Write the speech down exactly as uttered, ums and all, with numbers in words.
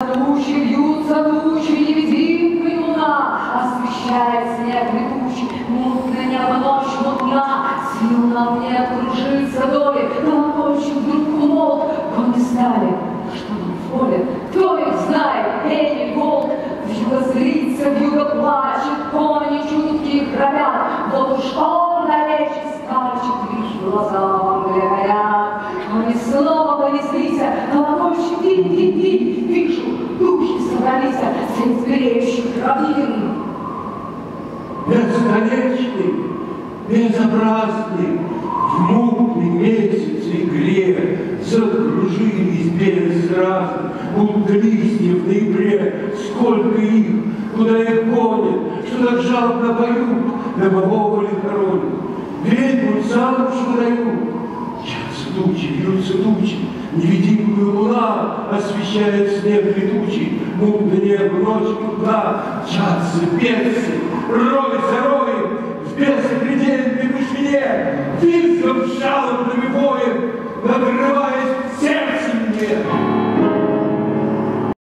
тучи, вьются тучи, невидимкой луна освещает снег летучий, мутное небо, ночь мутна, сил нам нет кружиться доли, колокольчик вдруг умолк, он не стали, что там в поле, кто их знает, пение волк, вьюга злится, вьюга плачет, кони чуткие храпят, вот уж он далече скачет, вижу глаза в мгле горят, кони снова понеслись, колокольчик динь-динь-динь, вижу, духи собрались средь звереющих равнин. Бесконечный, безобразный, в мутной месяце игре закружились безразно, будто листья в ноябре, сколько их, куда их гонят, что так жалко поют, на богов или хоронят, ведьму замуж выдают. Вьются тучи, вьются тучи, невидимую луна освещает снег летучий, мутное небо, ночь мутна, мчатся персы, рой за роем, в беспредельной вышине, визгом жалобным воем, надрывая